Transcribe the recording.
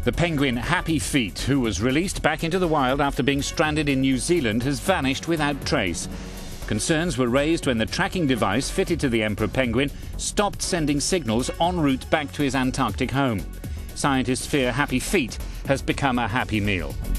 The penguin Happy Feet, who was released back into the wild after being stranded in New Zealand, has vanished without trace. Concerns were raised when the tracking device fitted to the emperor penguin stopped sending signals en route back to his Antarctic home. Scientists fear Happy Feet has become a happy meal.